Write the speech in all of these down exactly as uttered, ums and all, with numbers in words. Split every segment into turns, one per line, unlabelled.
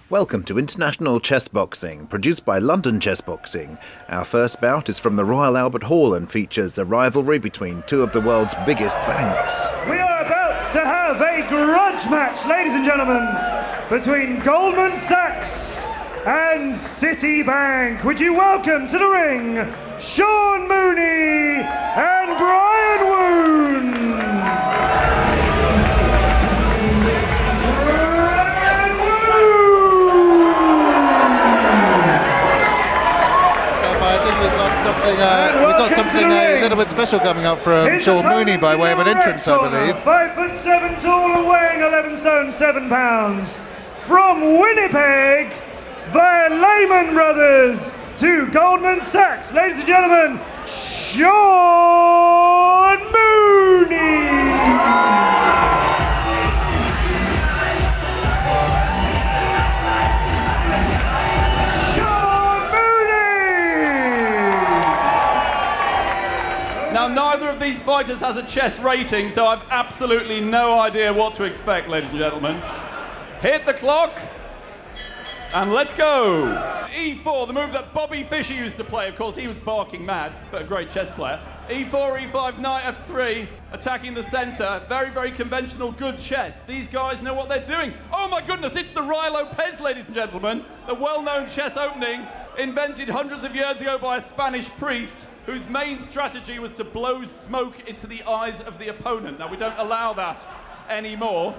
Welcome to International Chessboxing, produced by London Chessboxing. Our first bout is from the Royal Albert Hall and features a rivalry between two of the world's biggest banks.
We are about to have a grudge match, ladies and gentlemen, between Goldman Sachs and Citibank. Would you welcome to the ring, Sean Mooney and Brian Woon.
Something, uh, we've got something a little bit special coming up from
His
Sean Mooney by way of an entrance, I believe.
Five foot seven tall and weighing eleven stone seven pounds. From Winnipeg, via Lehman Brothers to Goldman Sachs, ladies and gentlemen, Sean Mooney.
Now, neither of these fighters has a chess rating, so I've absolutely no idea what to expect, ladies and gentlemen. Hit the clock, and let's go. E four, the move that Bobby Fischer used to play. Of course, he was barking mad, but a great chess player. E four, E five, knight F three, attacking the center. Very, very conventional, good chess. These guys know what they're doing. Oh my goodness, it's the Ruy Lopez, ladies and gentlemen. The well-known chess opening, invented hundreds of years ago by a Spanish priest, whose main strategy was to blow smoke into the eyes of the opponent. Now, we don't allow that anymore.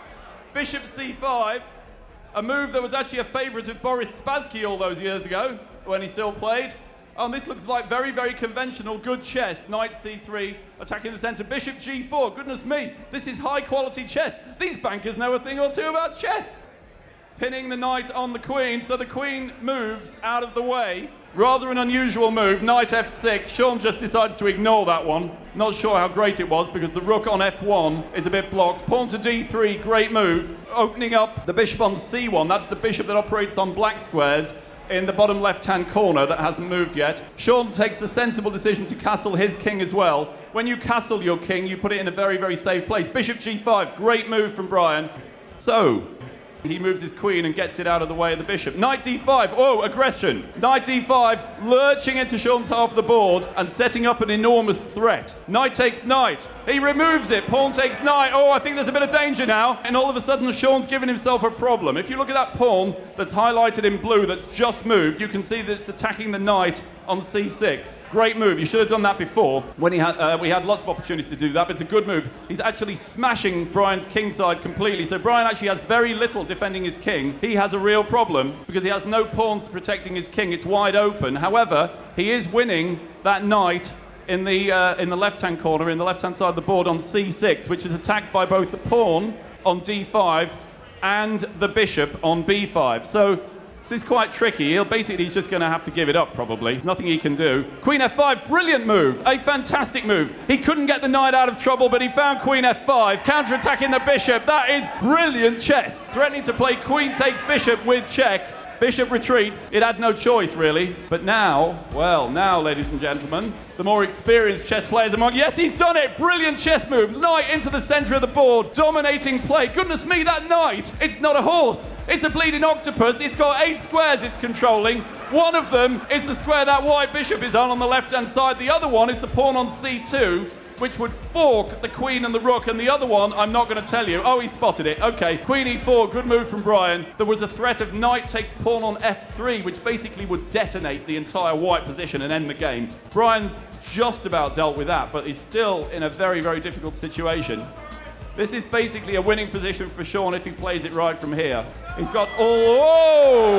Bishop C five, a move that was actually a favourite of Boris Spassky all those years ago, when he still played. Oh, and this looks like very, very conventional, good chess. Knight C three, attacking the centre. Bishop G four, goodness me, this is high-quality chess. These bankers know a thing or two about chess. Pinning the knight on the queen, so the queen moves out of the way. Rather an unusual move, knight F six. Sean just decides to ignore that one. Not sure how great it was because the rook on F one is a bit blocked. Pawn to D three, great move. Opening up the bishop on C one. That's the bishop that operates on black squares in the bottom left-hand corner that hasn't moved yet. Sean takes the sensible decision to castle his king as well. When you castle your king, you put it in a very, very safe place. Bishop G five, great move from Brian. So, he moves his queen and gets it out of the way of the bishop. Knight D five, oh, aggression. Knight D five, lurching into Sean's half of the board and setting up an enormous threat. Knight takes knight. He removes it. Pawn takes knight. Oh, I think there's a bit of danger now. And all of a sudden, Sean's given himself a problem. If you look at that pawn that's highlighted in blue that's just moved, you can see that it's attacking the knight on C six. Great move. You should have done that before. When he had, uh, we had lots of opportunities to do that, but it's a good move. He's actually smashing Brian's king side completely. So Brian actually has very little defending his king. He has a real problem because he has no pawns protecting his king. It's wide open. However, he is winning that knight in the uh, in the left-hand corner, in the left-hand side of the board on C six, which is attacked by both the pawn on D five and the bishop on B five. So this is quite tricky. He'll basically, he's just going to have to give it up, probably. Nothing he can do. Queen F five, brilliant move. A fantastic move. He couldn't get the knight out of trouble, but he found Queen F five, counter-attacking the bishop. That is brilliant chess. Threatening to play queen takes bishop with check. Bishop retreats. It had no choice, really. But now, well, now, ladies and gentlemen, the more experienced chess players among... Yes, he's done it! Brilliant chess move. Knight into the centre of the board. Dominating play. Goodness me, that knight! It's not a horse. It's a bleeding octopus. It's got eight squares it's controlling. One of them is the square that white bishop is on on the left-hand side. The other one is the pawn on C two, which would fork the queen and the rook, and the other one, I'm not going to tell you. Oh, he spotted it. Okay, Queen E four, good move from Brian. There was a threat of knight takes pawn on F three, which basically would detonate the entire white position and end the game. Brian's just about dealt with that, but he's still in a very, very difficult situation. This is basically a winning position for Sean if he plays it right from here. He's got all...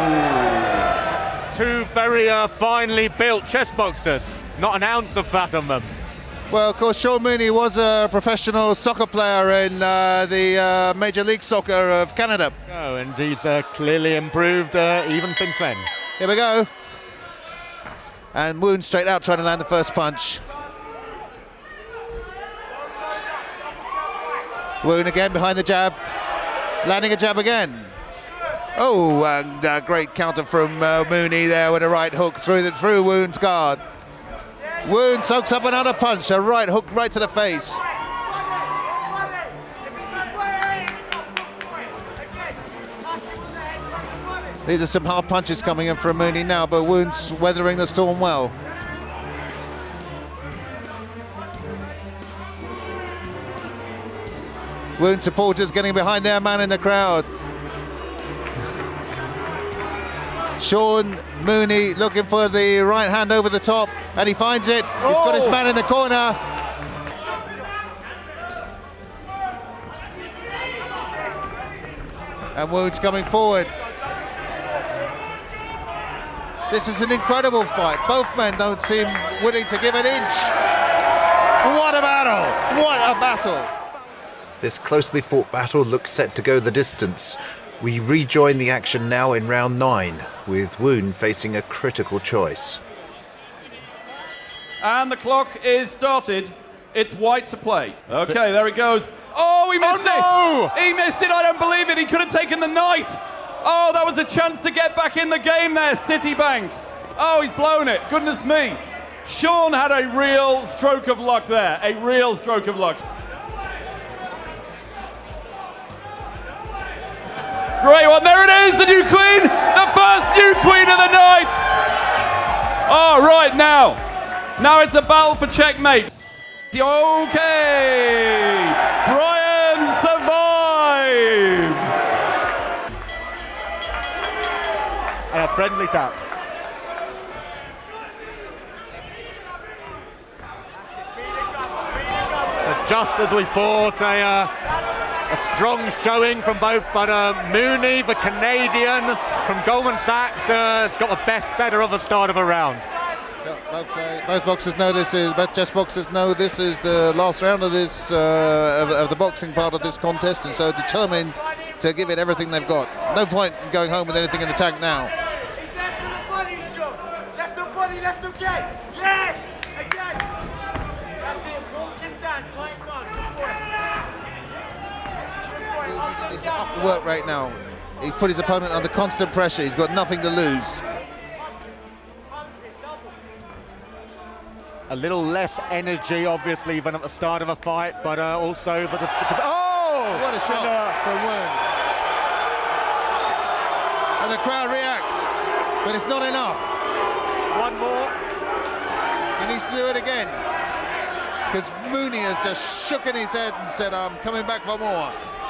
Oh!
Two very uh, finely built chess boxers. Not an ounce of fat on them.
Well, of course, Sean Mooney was a professional soccer player in uh, the uh, Major League Soccer of Canada.
Oh, and he's uh, clearly improved uh, even since then.
Here we go. And Woon straight out trying to land the first punch. Woon again behind the jab, landing a jab again. Oh, and uh, great counter from uh, Mooney there with a right hook through, the, through Woon's guard. Woon soaks up another punch, a right hook right to the face. These are some hard punches coming in from Mooney now, but Woon's weathering the storm well. Woon supporters getting behind their man in the crowd. Sean Mooney looking for the right hand over the top, and he finds it. Oh. He's got his man in the corner. And Woon's coming forward. This is an incredible fight. Both men don't seem willing to give an inch. What a battle! What a battle!
This closely fought battle looks set to go the distance. We rejoin the action now in round nine, with Woon facing a critical choice.
And the clock is started. It's white to play. Okay, there it goes. Oh, he missed
oh, no!
it! He missed it, I don't believe it. He could have taken the knight. Oh, that was a chance to get back in the game there, Citibank. Oh, he's blown it, goodness me. Sean had a real stroke of luck there, a real stroke of luck. Great one, there it is, the new queen, the first new queen of the night. Oh, right, now, now it's a battle for checkmate. Okay, Brian survives.
And a friendly tap. So just as we thought, a, uh, a strong showing from both, but uh, Mooney, the Canadian from Goldman Sachs, uh, has got the best better of the start of a round.
Yeah, both, uh, both boxers know this is, both chess boxers know this is the last round of this, uh, of, of the boxing part of this contest, and so determined to give it everything they've got. No point in going home with anything in the tank now.
He's left for the body shot. Left the body, left again. Yes! Again! That's it, walk him down, tight run. Good boy. Good boy.
He needs to up the work right now. He's put his opponent under constant pressure. He's got nothing to lose.
A little less energy, obviously, than at the start of a fight, but uh, also for the, for the... Oh!
What a shot and, uh, from Woon. And the crowd reacts, but it's not enough.
One more.
He needs to do it again. Because Mooney has just shook in his head and said, I'm coming back for more.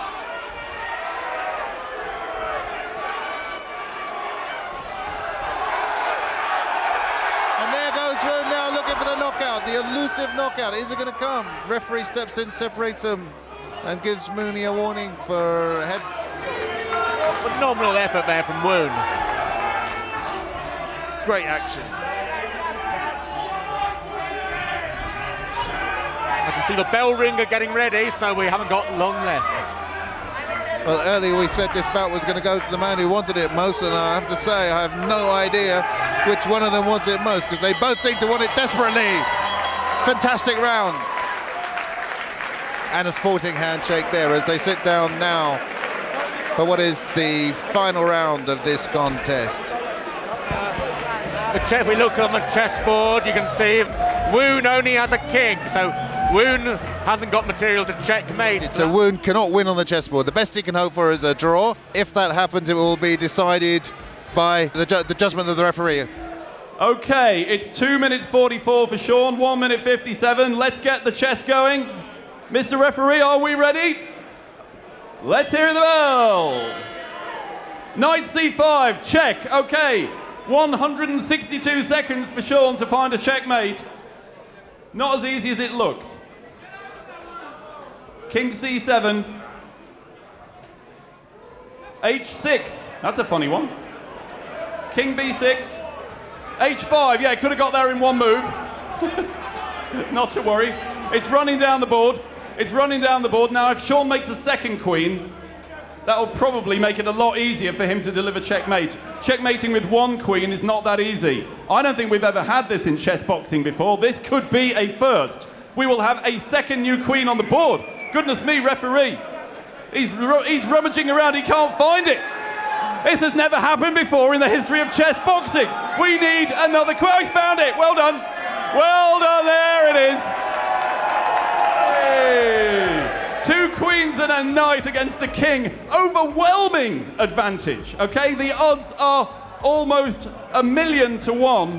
Woon now looking for the knockout, the elusive knockout. Is it going to come? Referee steps in, separates them, and gives Mooney a warning for head.
Phenomenal effort there from Woon.
Great action.
I can see the bell ringer getting ready, so we haven't got long left.
Well, earlier we said this bout was going to go to the man who wanted it most, and I have to say I have no idea which one of them wants it most, because they both seem to want it desperately. Fantastic round. And a sporting handshake there as they sit down now for what is the final round of this contest.
If we look on the chessboard, you can see Woon only has a king, so Woon hasn't got material to checkmate.
So Woon cannot win on the chessboard. The best he can hope for is a draw. If that happens, it will be decided by the, ju the judgment of the referee.
Okay, it's two minutes forty-four for Sean, one minute fifty-seven. Let's get the chess going. Mister Referee, are we ready? Let's hear the bell. Knight c five, check, okay. one hundred sixty-two seconds for Sean to find a checkmate. Not as easy as it looks. King c seven. h six, that's a funny one. King b six. h five, yeah, could have got there in one move. Not to worry. It's running down the board. It's running down the board. Now, if Sean makes a second queen, that will probably make it a lot easier for him to deliver checkmate. Checkmating with one queen is not that easy. I don't think we've ever had this in chess boxing before. This could be a first. We will have a second new queen on the board. Goodness me, referee. He's, he's rummaging around, he can't find it. This has never happened before in the history of chess boxing. We need another queen. Oh, he's found it, well done. Well done, there it is. Hey. Two queens and a knight against a king. Overwhelming advantage, okay? The odds are almost a million to one.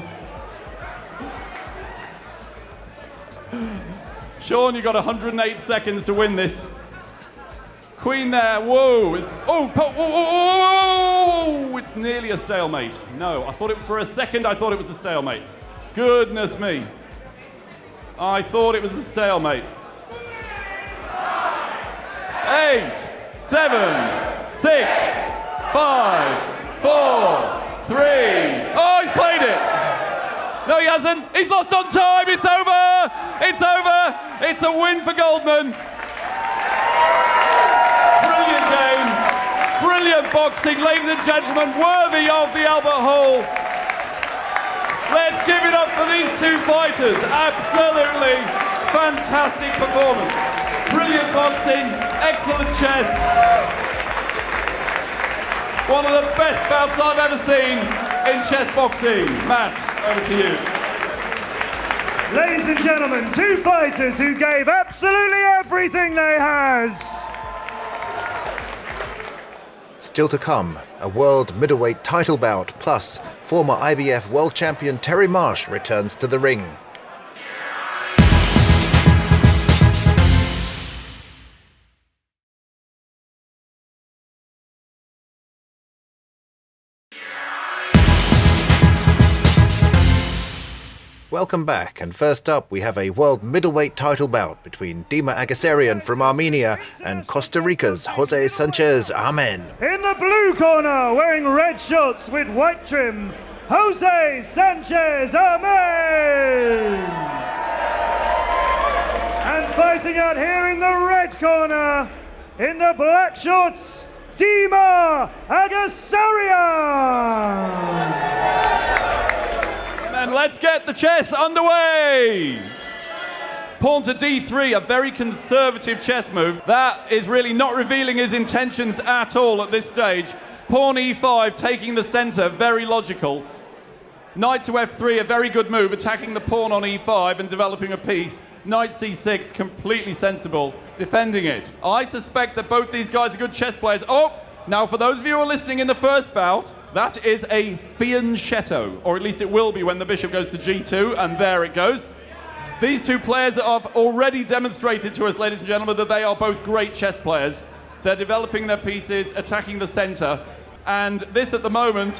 Sean, you got one hundred eight seconds to win this. Queen there, whoa, it's, oh, whoa, whoa, whoa, whoa, it's nearly a stalemate. No, I thought it, for a second I thought it was a stalemate. Goodness me. I thought it was a stalemate. Eight, seven, six, five, four, three. Oh, he's played it. No, he hasn't. He's lost on time. It's over. It's over. It's a win for Goldman. Brilliant game. Brilliant boxing, ladies and gentlemen. Worthy of the Albert Hall. Let's give it up for these two fighters. Absolutely fantastic performance. Brilliant boxing, excellent chess. One of the best bouts I've ever seen in chess boxing. Matt, over to you.
Ladies and gentlemen, two fighters who gave absolutely everything they had.
Still to come, a world middleweight title bout, plus former I B F world champion Terry Marsh returns to the ring. Welcome back, and first up we have a world middleweight title bout between Dima Agasarian from Armenia and Costa Rica's Jose Sanchez Amen.
In the blue corner, wearing red shorts with white trim, Jose Sanchez Amen. And fighting out here in the red corner, in the black shorts, Dima Agasarian.
And let's get the chess underway. Pawn to d three, a very conservative chess move. That is really not revealing his intentions at all at this stage. Pawn e five, taking the center, very logical. Knight to f three, a very good move, attacking the pawn on e five and developing a piece. Knight c six, completely sensible, defending it. I suspect that both these guys are good chess players. Oh! Now, for those of you who are listening in the first bout, that is a fianchetto, or at least it will be when the bishop goes to g two, and there it goes. These two players have already demonstrated to us, ladies and gentlemen, that they are both great chess players. They're developing their pieces, attacking the center, and this at the moment,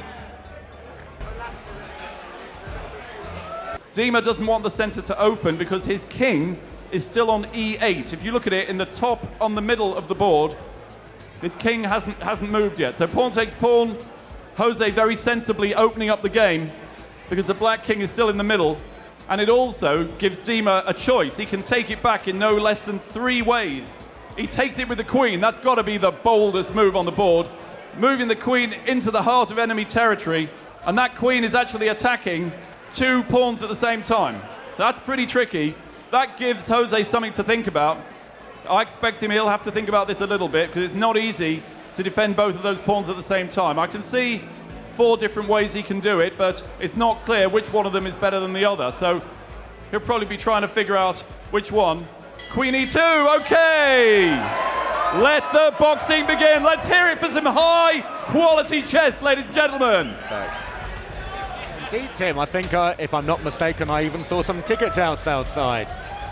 Dima doesn't want the center to open because his king is still on e eight. If you look at it in the top, on the middle of the board, his king hasn't, hasn't moved yet. So pawn takes pawn. Jose very sensibly opening up the game because the black king is still in the middle. And it also gives Dima a choice. He can take it back in no less than three ways. He takes it with the queen. That's got to be the boldest move on the board. Moving the queen into the heart of enemy territory. And that queen is actually attacking two pawns at the same time. That's pretty tricky. That gives Jose something to think about. I expect him, he'll have to think about this a little bit because it's not easy to defend both of those pawns at the same time. I can see four different ways he can do it, but it's not clear which one of them is better than the other. So he'll probably be trying to figure out which one. Queen e two, okay! Let the boxing begin. Let's hear it for some high quality chess, ladies and gentlemen.
Indeed, Tim, I think, uh, if I'm not mistaken, I even saw some ticket outs outside.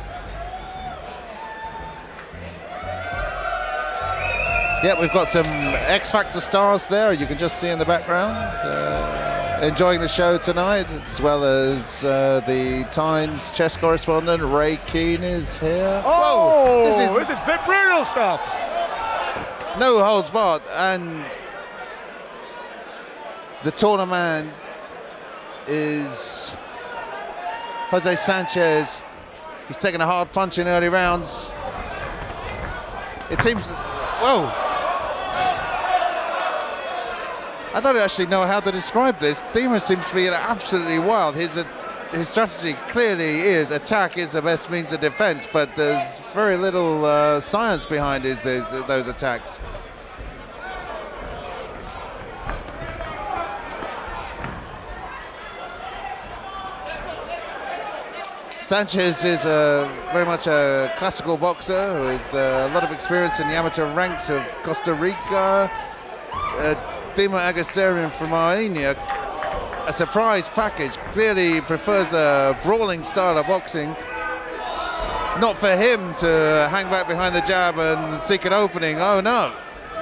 Yeah, we've got some X Factor stars there, you can just see in the background, uh, enjoying the show tonight, as well as uh, the Times chess correspondent, Ray Keane is here.
Oh,
Whoa, this is,
this is bit brutal stuff.
No holds barred, and the tournament is Jose Sanchez. He's taken a hard punch in early rounds. It seems, whoa. I don't actually know how to describe this. Dima seems to be absolutely wild. His, uh, his strategy clearly is attack is the best means of defense, but there's very little uh, science behind his, those, uh, those attacks. Sanchez is a, very much a classical boxer with uh, a lot of experience in the amateur ranks of Costa Rica. Uh, Dima Agusarian from Armenia, a surprise package, clearly prefers a brawling style of boxing. Not for him to hang back behind the jab and seek an opening, oh no.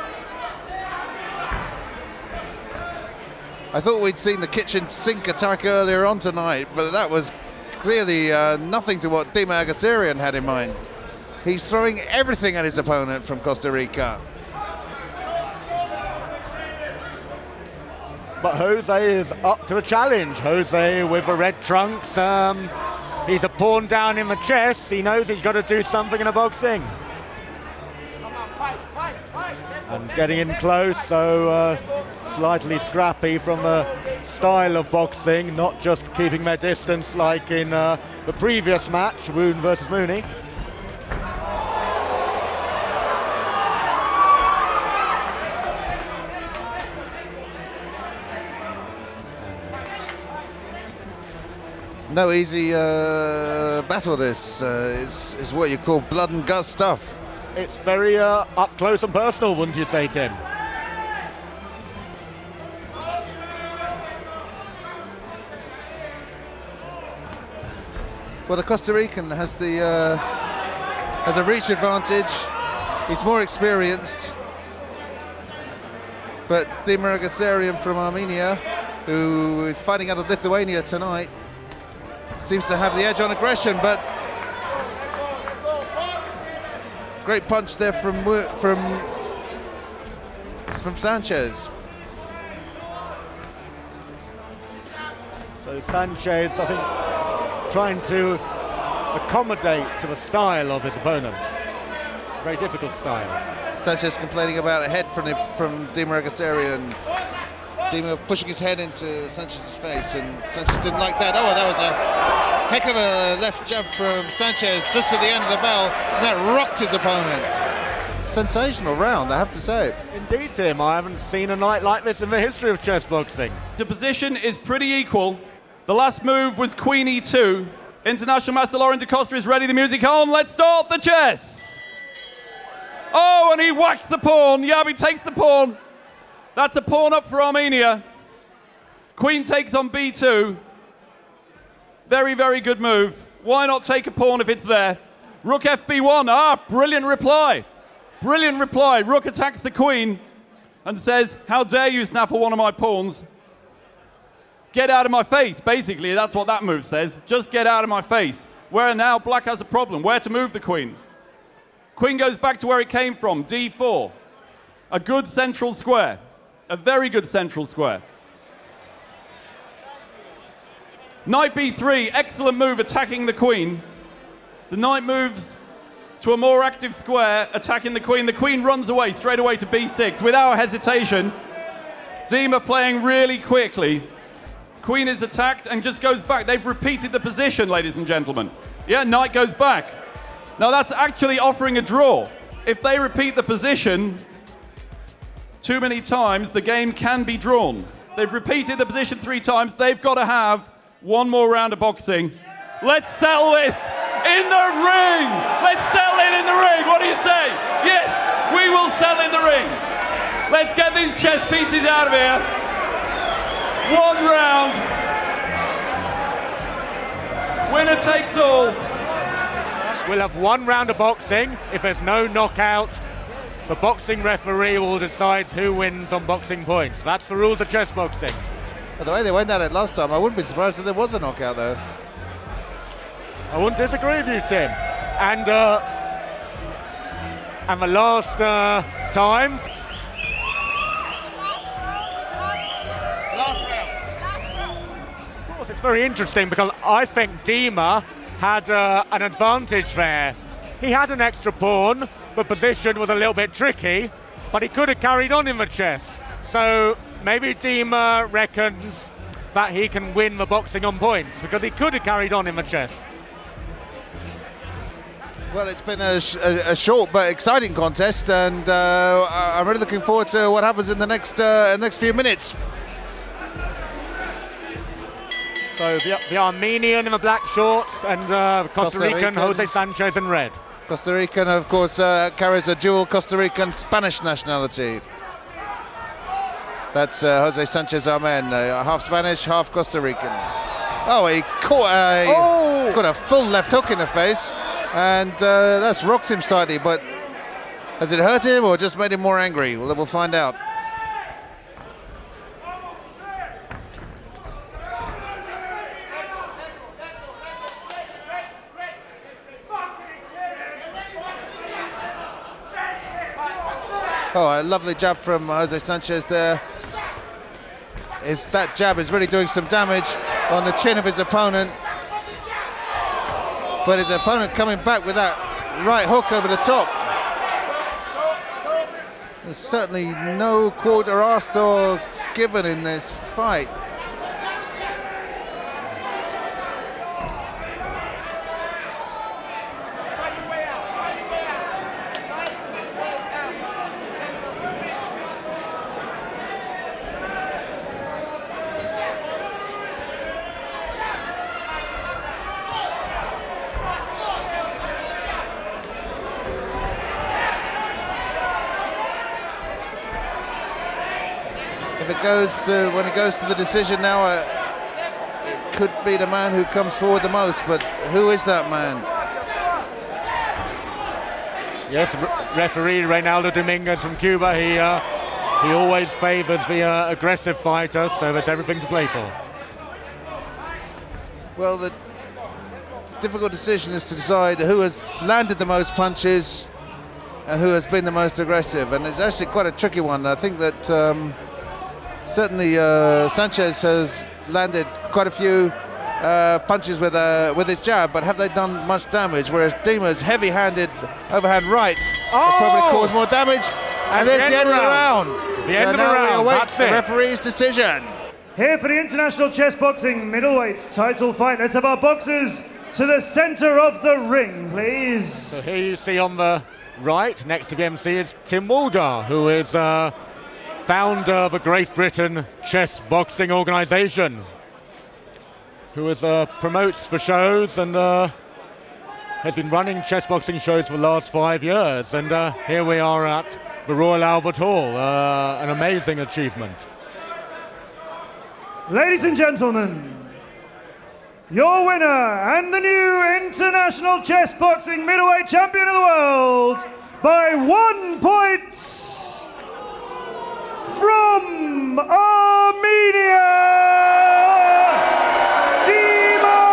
I thought we'd seen the kitchen sink attack earlier on tonight, but that was clearly uh, nothing to what Dima Agusarian had in mind. He's throwing everything at his opponent from Costa Rica.
But Jose is up to a challenge. Jose with the red trunks. Um, he's a pawn down in the chess. He knows he's got to do something in the boxing. And getting in close, so uh, slightly scrappy from the style of boxing, not just keeping their distance like in uh, the previous match, Woon versus Mooney.
No easy uh, battle this, uh, is, is what you call blood and gut stuff.
It's very uh, up close and personal, wouldn't you say, Tim?
Well, the Costa Rican has the uh, has a reach advantage. He's more experienced. But Dima Agusarian from Armenia, who is fighting out of Lithuania tonight, seems to have the edge on aggression, but great punch there from from from Sanchez.
So Sanchez, I think, trying to accommodate to the style of his opponent. Very difficult style.
Sanchez complaining about a head from the, from Dima Agusarian. Dima pushing his head into Sanchez's face, and Sanchez didn't like that. Oh, that was a heck of a left jab from Sanchez just at the end of the bell, and that rocked his opponent. Sensational round, I have to say.
Indeed, Tim. I haven't seen a night like this in the history of chess boxing.
The position is pretty equal. The last move was Queen E two. International Master Lauren Da Costa is ready. The music on. Let's start the chess. Oh, and he whacks the pawn. Yabi takes the pawn. That's a pawn up for Armenia. Queen takes on B two. Very, very good move. Why not take a pawn if it's there? Rook F B one. Ah, brilliant reply. Brilliant reply. Rook attacks the queen and says, how dare you snaffle one of my pawns? Get out of my face, basically. That's what that move says. Just get out of my face. Where now black has a problem. Where to move the queen? Queen goes back to where it came from, D four. A good central square. A very good central square. Knight B three, excellent move attacking the queen. The knight moves to a more active square, attacking the queen. The queen runs away straight away to B six without hesitation. Dima playing really quickly. Queen is attacked and just goes back. They've repeated the position, ladies and gentlemen. Yeah, knight goes back. Now that's actually offering a draw. If they repeat the position too many times, the game can be drawn. They've repeated the position three times. They've got to have one more round of boxing. Let's settle this in the ring. Let's settle it in the ring. What do you say? Yes, we will settle in the ring. Let's get these chess pieces out of here. One round. Winner takes all.
We'll have one round of boxing. If there's no knockout, the boxing referee will decide who wins on boxing points. That's the rules of chess boxing.
Well, the way they went at it last time, I wouldn't be surprised if there was a knockout, though.
I wouldn't disagree with you, Tim. And uh, and the last uh, time. Of course, it's very interesting because I think Dima had uh, an advantage there. He had an extra pawn. The position was a little bit tricky, but he could have carried on in the chess. So maybe Dima reckons that he can win the boxing on points because he could have carried on in the chess.
Well, it's been a, sh a, a short but exciting contest, and uh, I'm really looking forward to what happens in the next uh, next few minutes.
So the, the Armenian in the black shorts and uh, Costa,
Costa
Rican,
Rican.
Jose Sanchez in red.
Costa Rican, of course, uh, carries a dual Costa Rican Spanish nationality. That's uh, Jose Sanchez Amen, uh, half Spanish, half Costa Rican. Oh, he caught a,
Oh!
got a full left hook in the face, and uh, that's rocked him slightly, but has it hurt him or just made him more angry? Well, we'll find out. Oh, a lovely jab from Jose Sanchez there. Is that jab is really doing some damage on the chin of his opponent. But his opponent coming back with that right hook over the top. There's certainly no quarter asked or given in this fight. If it goes to, when it goes to the decision now, uh, it could be the man who comes forward the most, but who is that man?
Yes, re referee Reynaldo Dominguez from Cuba. He uh, he always favours the uh, aggressive fighter, so there's everything to play for.
Well, the difficult decision is to decide who has landed the most punches and who has been the most aggressive, and it's actually quite a tricky one. I think that um, certainly uh, Sanchez has landed quite a few uh, punches with uh, with his jab, but have they done much damage? Whereas Dima's heavy-handed overhand rights
Oh!
have probably caused more damage, and
The
that's the end of the round.
The end
So
of the
now we
round,
await
that's
the
it.
referee's decision.
Here for the International Chessboxing Middleweight title fight, let's have our boxers to the centre of the ring, please.
So here you see on the right, next to the M C, is Tim Woolgar, who is uh, founder of the Great Britain Chess Boxing Organisation, who is, uh, promotes for shows and uh, has been running chess boxing shows for the last five years. And uh, here we are at the Royal Albert Hall, uh, an amazing achievement.
Ladies and gentlemen, your winner and the new International Chessboxing Middleweight Champion of the World by one point from Armenia, Dima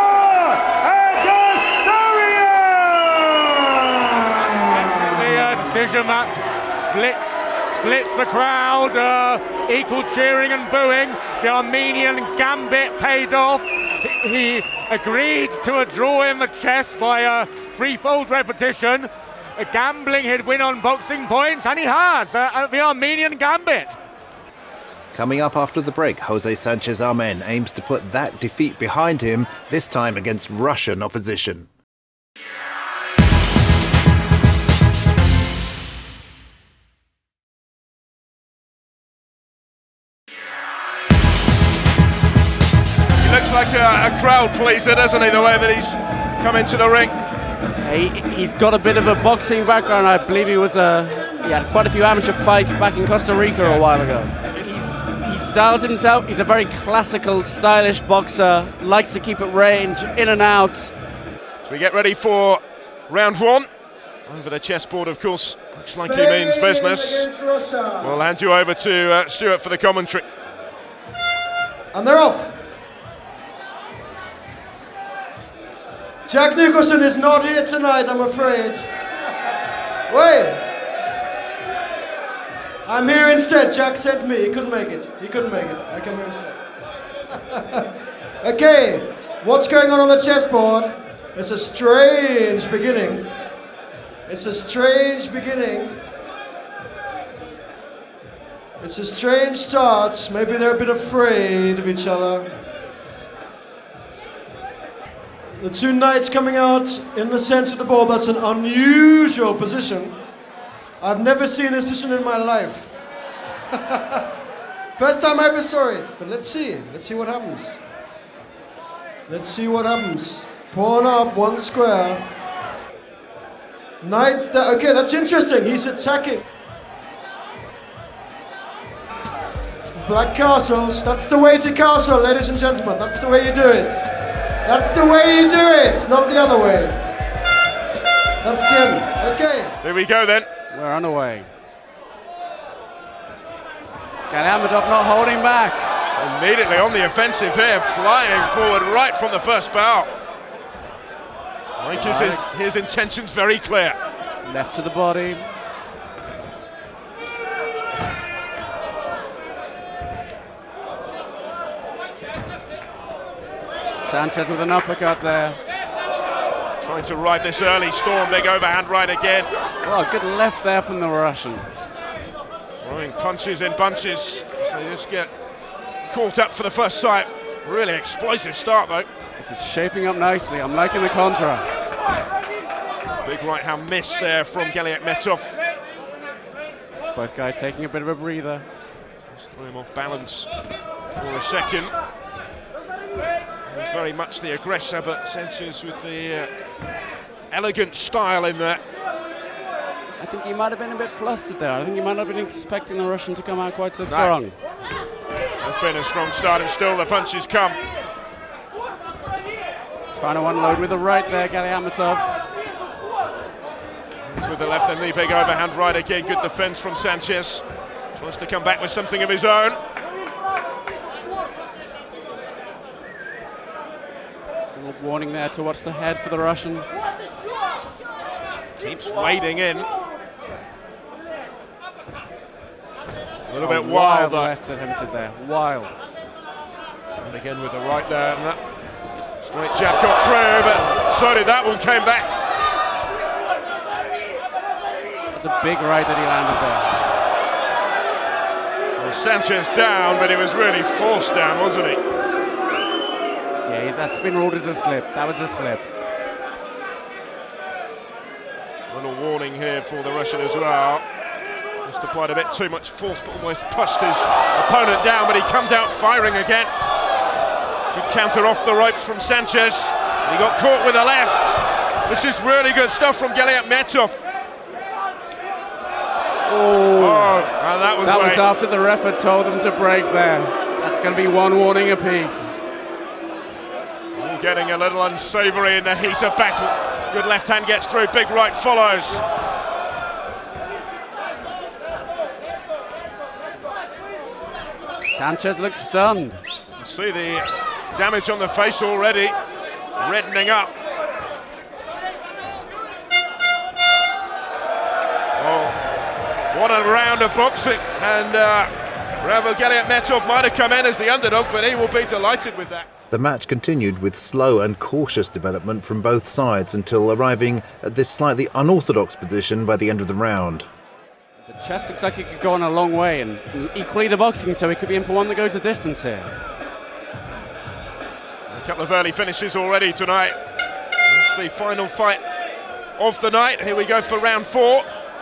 Adasarian.
The uh, decision match splits, splits the crowd, uh, equal cheering and booing. The Armenian gambit paid off. He, he agreed to a draw in the chess by a threefold repetition. A gambling he'd win on boxing points, and he has, uh, uh, the Armenian gambit.
Coming up after the break, Jose Sanchez Amen aims to put that defeat behind him, this time against Russian opposition.
He looks like a, a crowd pleaser, doesn't he, the way that he's come into the ring.
He, he's got a bit of a boxing background. I believe he was a, he had quite a few amateur fights back in Costa Rica a while ago. He's, he styles himself. He's a very classical, stylish boxer. Likes to keep it range, in and out.
So we get ready for round one. Over the chessboard, of course, looks like he means business. We'll hand you over to uh, Stuart for the commentary.
And they're off. Jack Nicholson is not here tonight, I'm afraid. Wait. I'm here instead. Jack sent me. He couldn't make it. He couldn't make it. I come here instead. Okay, what's going on on the chessboard? It's a strange beginning. It's a strange beginning. It's a strange start. Maybe they're a bit afraid of each other. The two knights coming out in the center of the board. That's an unusual position. I've never seen this position in my life. First time I ever saw it, but let's see. Let's see what happens. Let's see what happens. Pawn up, one square. Knight, that, okay, that's interesting. He's attacking. Black castles, that's the way to castle, ladies and gentlemen. That's the way you do it. That's the way you do it, not the other way. That's the end. Okay.
There we go then.
We're on the way. Galiamadov not holding back.
Immediately on the offensive here, flying forward right from the first bout. I think his, his intention's very clear.
Left to the body. Sanchez with an uppercut there.
Trying to ride this early storm, big overhand right again.
Well, good left there from the Russian.
Throwing punches in bunches, so they just get caught up for the first sight. Really explosive start though.
This is shaping up nicely, I'm liking the contrast.
Big right hand miss there from Galiamadov.
Both guys taking a bit of a breather.
Just throw him off balance for a second. He's very much the aggressor, but Sanchez with the uh, elegant style in there.
I think he might have been a bit flustered there. I think he might have been expecting the Russian to come out quite so strong.
No. It's been a strong start and still the punches come.
Trying to unload with the right there, Galiamadov.
With the left and the big overhand right again. Good defense from Sanchez. Tries to come back with something of his own.
Still a warning there to watch the head for the Russian.
Keeps wading in. A little
oh,
bit wild,
wild left attempted there, wild.
And again with the right there, and that straight jab got through, but so did that one, came back.
That's a big right that he landed there.
Well, Sanchez down, but he was really forced down, wasn't he?
Yeah, that's been ruled as a slip. That was a slip.
A little warning here for the Russian as well. Just applied a bit too much force, but almost pushed his opponent down, but he comes out firing again. Good counter off the ropes from Sanchez. He got caught with the left. This is really good stuff from Galiamadov.
Oh,
oh and that was
that
late.
was after the ref had told them to break there. That's going to be one warning apiece.
All getting a little unsavoury in the heat of battle. Good left hand gets through, big right follows.
Sanchez looks stunned.
You see the damage on the face already, reddening up. Oh, what a round of boxing, and uh, Ravil Galiamadov might have come in as the underdog, but he will be delighted with that.
The match continued with slow and cautious development from both sides until arriving at this slightly unorthodox position by the end of the round.
The chess looks like it could go on a long way, and equally the boxing, so it could be in for one that goes a distance here.
A couple of early finishes already tonight. It's the final fight of the night. Here we go for round four.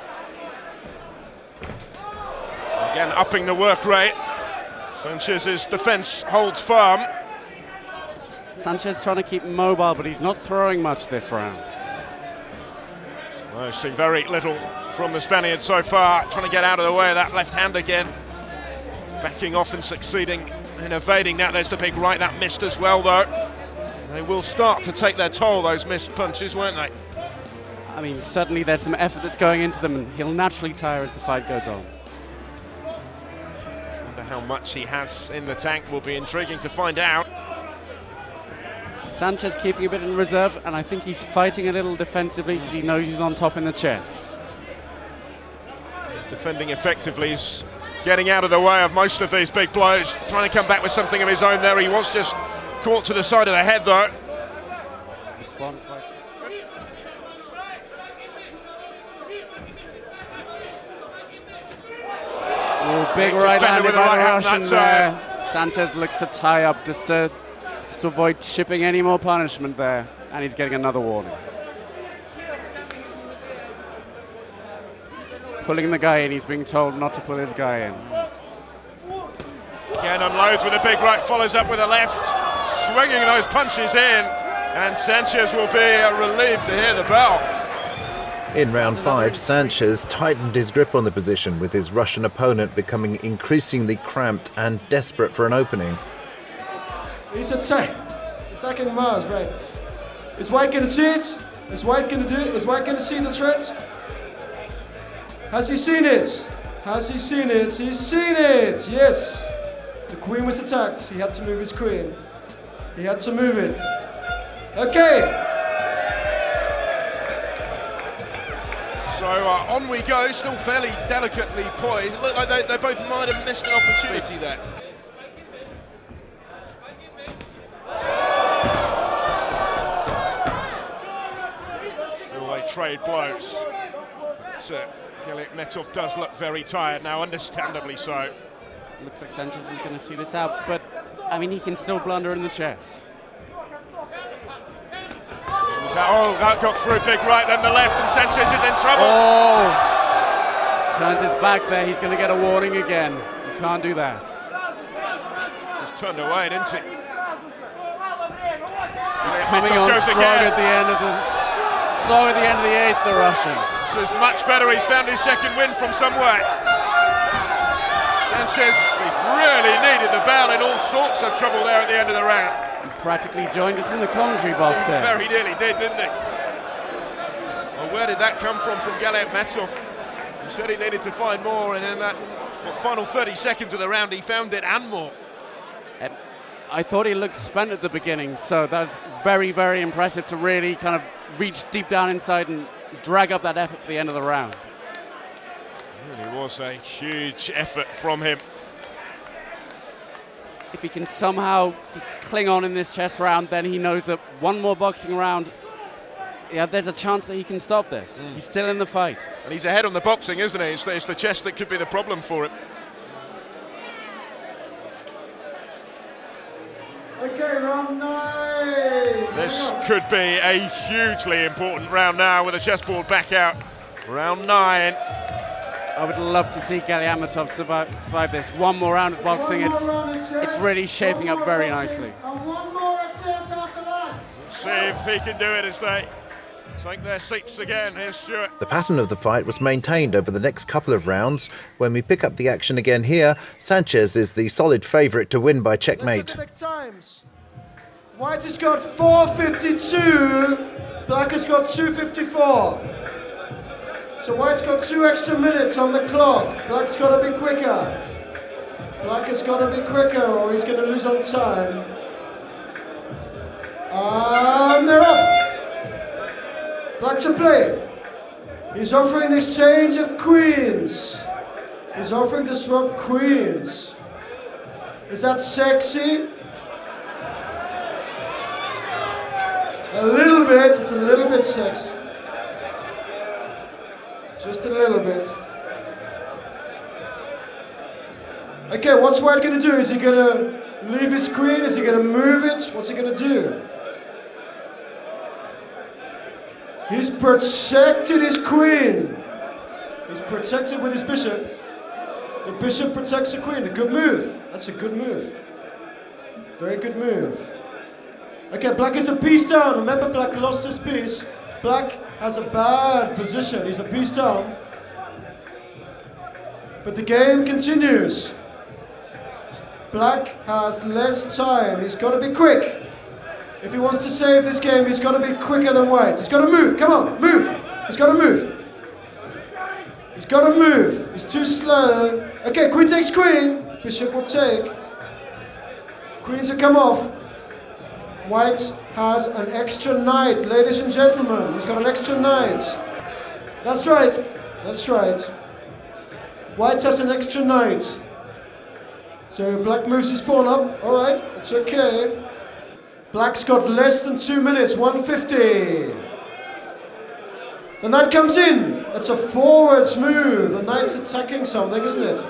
Again, upping the work rate. Sanchez's defense holds firm.
Sanchez trying to keep mobile, but he's not throwing much this round.
Well, I've seen very little from the Spaniard so far, trying to get out of the way of that left hand again. Backing off and succeeding in evading that. There's the big right, that missed as well though. They will start to take their toll, those missed punches, won't they?
I mean, certainly there's some effort that's going into them, and he'll naturally tire as the fight goes on.
Wonder how much he has in the tank, will be intriguing to find out.
Sanchez keeping a bit in reserve, and I think he's fighting a little defensively because he knows he's on top in the chess.
He's defending effectively, he's getting out of the way of most of these big blows, trying to come back with something of his own there. He was just caught to the side of the head though.
Response by oh, big right handed by the Russian there. Sanchez looks to tie up just to Just to avoid shipping any more punishment there, and he's getting another warning. Pulling the guy in, he's being told not to pull his guy in.
Again unloads with a big right, follows up with a left. swinging those punches in, and Sanchez will be uh, relieved to hear the bell.
In round five, Sanchez tightened his grip on the position, with his Russian opponent becoming increasingly cramped and desperate for an opening.
He's attack. He's attacking Mars, right? Is White going to see it? Is White going to do it? Is White going to see the threat? Has he seen it? Has he seen it? He's seen it! Yes! The queen was attacked. He had to move his queen. He had to move it. Okay!
So uh, on we go, still fairly delicately poised. It looked like they, they both might have missed an opportunity there. Still they trade blows. So Metov does look very tired now, understandably so.
Looks like Sanchez is going to see this out, but I mean, he can still blunder in the chess.
Oh, that got through big right, then the left, and Sanchez is in trouble.
Oh! Turns his back there, he's going to get a warning again. You can't do that.
Just turned away, didn't he?
He's coming on strong at the end of the strong at the end of the eighth, the Russian.
This is much better, he's found his second win from somewhere. Sanchez really needed the bell, in all sorts of trouble there at the end of the round.
He practically joined us in the commentary box there.
Very nearly did, didn't he? Well, where did that come from from Metov? He said he needed to find more, and in that what, final thirty seconds of the round, he found it and more.
Um, I thought he looked spent at the beginning, so that was very, very impressive to really kind of reach deep down inside and drag up that effort for the end of the round.
It really was a huge effort from him.
If he can somehow just cling on in this chess round, then he knows that one more boxing round, yeah, there's a chance that he can stop this. Mm. He's still in the fight.
And he's ahead on the boxing, isn't he? It's the, it's the chess that could be the problem for him.
Okay, round nine.
This could be a hugely important round now with the chessboard back out. Round nine.
I would love to see Metov survive, survive this. One more round of boxing. It's it's really shaping up very nicely.
And one more at chess after that.
Let's see if he can do it as they take their seats again. Here's Stuart.
The pattern of the fight was maintained over the next couple of rounds. When we pick up the action again here, Sanchez is the solid favourite to win by checkmate.
Times. White has got four fifty-two, Black has got two fifty-four. So White's got two extra minutes on the clock. Black's got to be quicker. Black has got to be quicker or he's going to lose on time. And they're off. Black's a play. He's offering an exchange of queens. He's offering to swap queens. Is that sexy? A little bit, it's a little bit sexy. Just a little bit. Okay, what's White going to do? Is he going to leave his queen? Is he going to move it? What's he going to do? He's protected his queen. He's protected with his bishop. The bishop protects the queen. A good move. That's a good move. Very good move. Okay, Black is a piece down. Remember, Black lost his piece. Black has a bad position. He's a piece down. But the game continues. Black has less time. He's got to be quick. If he wants to save this game, he's got to be quicker than White. He's got to move. Come on, move. He's got to move. He's got to move. He's too slow. Okay, queen takes queen. Bishop will take. Queens have come off. White has an extra knight, ladies and gentlemen. He's got an extra knight. That's right. That's right. White has an extra knight. So Black moves his pawn up. All right, that's okay. Black's got less than two minutes, one fifty. The knight comes in. That's a forwards move. The knight's attacking something, isn't it?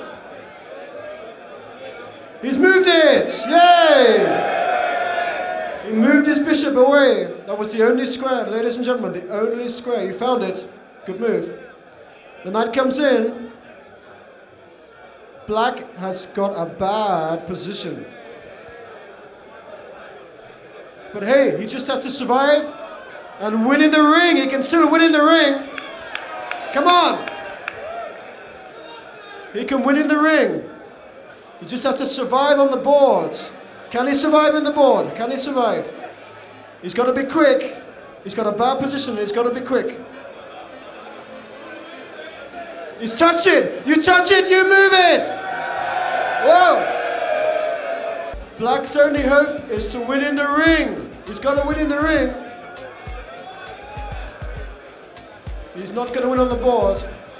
He's moved it. Yay! He moved his bishop away. That was the only square, ladies and gentlemen, the only square. You found it. Good move. The knight comes in. Black has got a bad position. But hey, he just has to survive and win in the ring. He can still win in the ring. Come on. He can win in the ring. He just has to survive on the board. Can he survive in the board? Can he survive? He's got to be quick. He's got a bad position. He's got to be quick. He's touched it. You touch it, you move it. Whoa. Black's only hope is to win in the ring. He's got to win in the ring. He's not going to win on the board.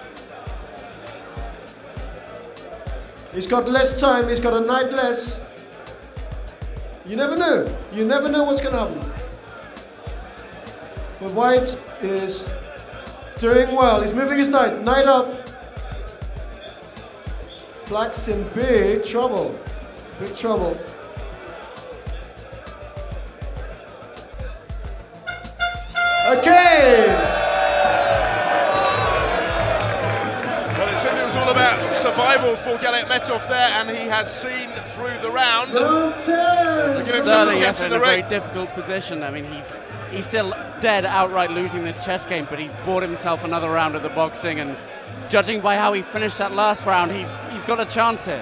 He's got less time. He's got a knight less. You never know. You never know what's going to happen. But White is doing well. He's moving his knight. Knight up. Black's in big trouble. Big trouble. Okay.
Well, it certainly was all about survival for Galiatmetov there, and he has seen through the round.
Sterling is in a very difficult position. I mean, he's he's still dead outright losing this chess game, but he's bought himself another round of the boxing, and judging by how he finished that last round, he's he's got a chance here.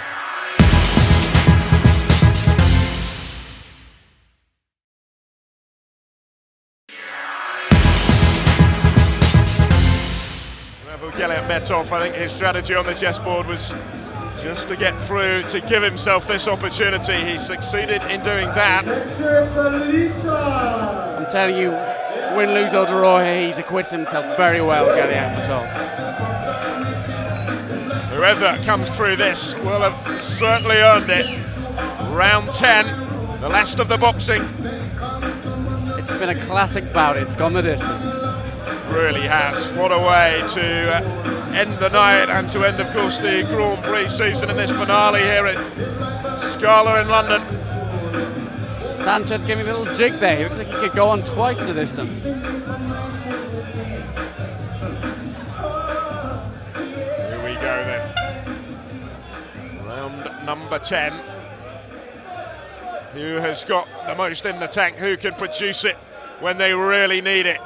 Galiatmetov, I think his strategy on the chessboard was just to get through, to give himself this opportunity. He succeeded in doing that.
I'm telling you, win, lose or draw here, he's acquitted himself very well, Galiatmetov.
Whoever comes through this will have certainly earned it. Round ten, the last of the boxing.
It's been a classic bout, it's gone the distance.
Really has. What a way to uh, end the night and to end, of course, the Grand Prix season in this finale here at Scala in London.
Sanchez giving a little jig there. He looks like he could go on twice the distance.
Here we go then. Round number ten. Who has got the most in the tank? Who can produce it when they really need it?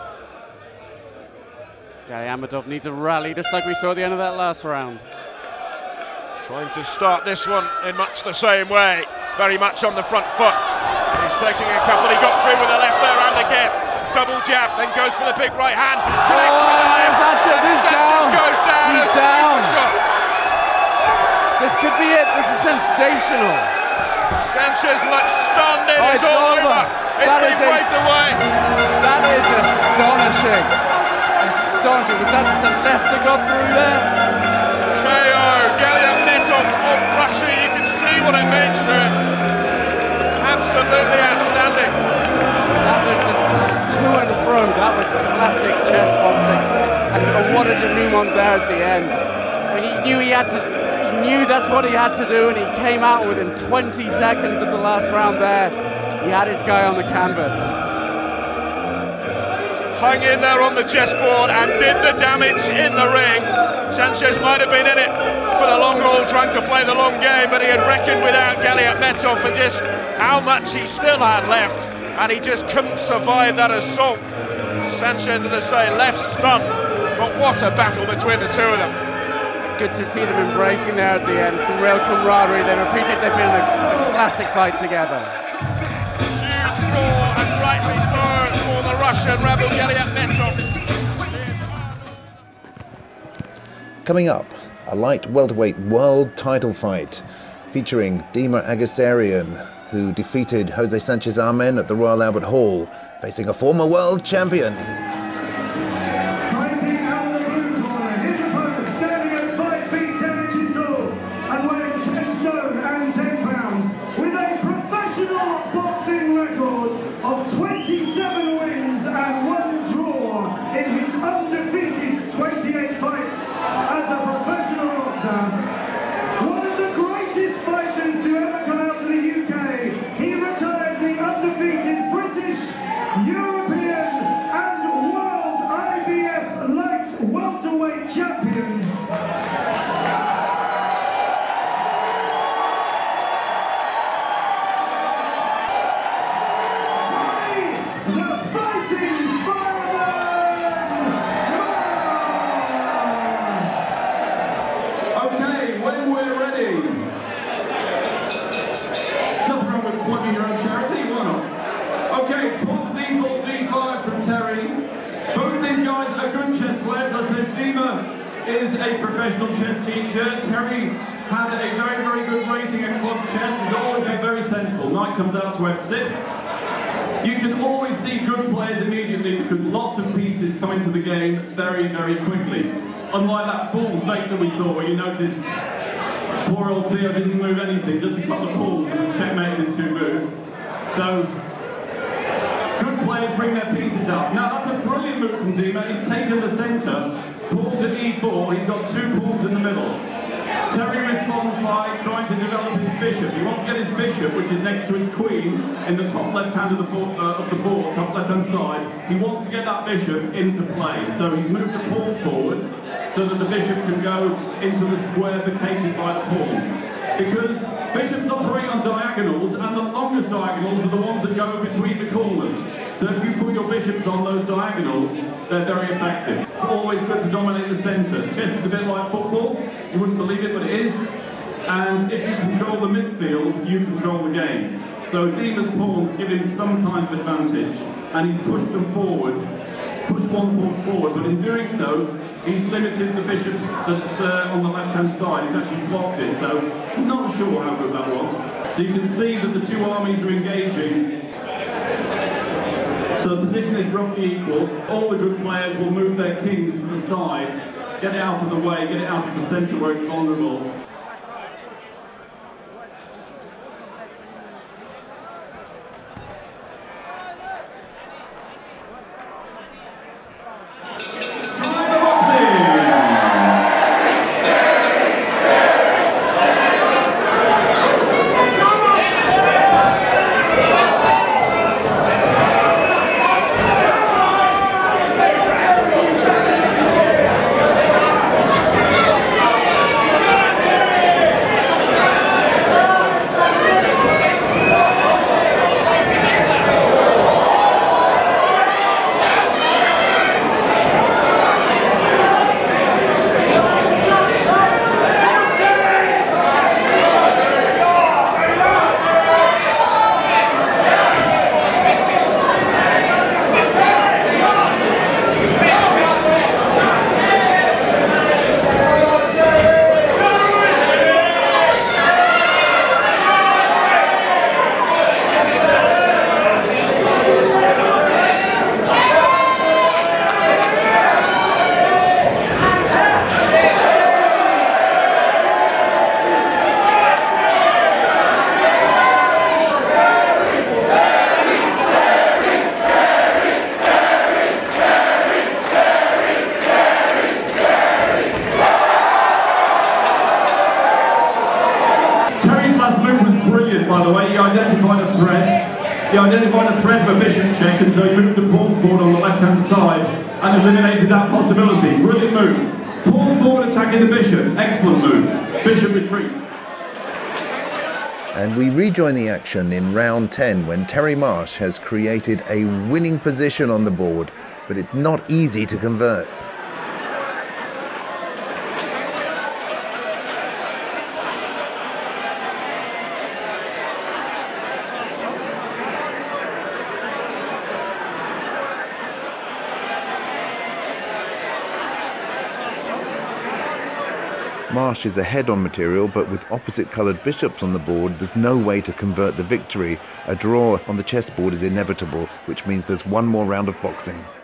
Galiatmetov needs a rally, just like we saw at the end of that last round.
Trying to start this one in much the same way, very much on the front foot. He's taking a couple, he got through with the left there and again. Double jab, then goes for the big right hand. Connects
oh,
with the left.
Sanchez is
Sanchez
down.
goes down.
He's down. This could be it, this is sensational.
Sanchez looks stunned, it
oh,
is
it's
all
over.
over. It's
That
been
is
waved away.
That is astonishing. Astonishing. Was that just the left that got through there?
K O. Galiatmetov of Russia. You can see what it means to him. Absolutely outstanding.
That was just to and fro. That was classic chess boxing. And what a denouement there at the end. I mean, he knew he had to. He knew that's what he had to do, and he came out within twenty seconds of the last round there. He had his guy on the canvas.
Hung in there on the chessboard and did the damage in the ring. Sanchez might have been in it for the long haul, trying to play the long game, but he had reckoned without Galiatmetov for just how much he still had left, and he just couldn't survive that assault. Sanchez, as I say, left stunned, but what a battle between the two of them.
Good to see them embracing there at the end, some real camaraderie. They've repeated they've been in a, a classic fight together.
Huge draw, and rightly so for the Russian Rebel Galiatmetov.
Coming up, a light welterweight world title fight featuring Dima Agasarian, who defeated Jose Sanchez Armen at the Royal Albert Hall, facing a former world champion.
Fighting out of the blue corner, his opponent standing at five feet ten inches tall and weighing ten stone and ten pounds, with a professional boxing record of twenty-seven wins and one draw in his undefeated twenty-eight fights as a professional boxer. One of the greatest fighters to ever come out to the U K, he retired the undefeated British, European and World I B F light welterweight champion.
is a professional chess teacher. Terry had a very, very good rating at club chess. He's always been very sensible. Knight comes out to F six. You can always see good players immediately because lots of pieces come into the game very, very quickly. Unlike that fool's mate that we saw where you noticed poor old Theo didn't move anything, just a couple of pawns and was checkmated in two moves. So, good players bring their pieces out. Now that's a brilliant move from Dima. He's taken the centre, pawn to E four, he's got two pawns in the middle. Terry responds by trying to develop his bishop. He wants to get his bishop, which is next to his queen, in the top left hand of the board, uh, of the board, top left hand side. He wants to get that bishop into play. So he's moved the pawn forward so that the bishop can go into the square vacated by the pawn. Because bishops operate on diagonals, and the longest diagonals are the ones that go between the corners. So if you put your bishops on those diagonals, they're very effective. It's always good to dominate the centre. Chess is a bit like football. You wouldn't believe it, but it is. And if you control the midfield, you control the game. So Dima's pawns give him some kind of advantage, and he's pushed them forward. He's pushed one pawn forward, but in doing so, he's limited the bishop that's uh, on the left-hand side. He's actually blocked it, so I'm not sure how good that was. So you can see that the two armies are engaging. So the position is roughly equal. All the good players will move their kings to the side, get it out of the way, get it out of the centre where it's vulnerable. By the way, he identified a threat. He identified a threat of a bishop check, and so he moved the pawn forward on the left-hand side and eliminated that possibility. Brilliant move. Pawn forward attacking the bishop. Excellent move. Bishop retreats.
And we rejoin the action in round ten when Terry Marsh has created a winning position on the board, but it's not easy to convert. Marsh is ahead on material, but with opposite-coloured bishops on the board, there's no way to convert the victory. A draw on the chessboard is inevitable, which means there's one more round of boxing.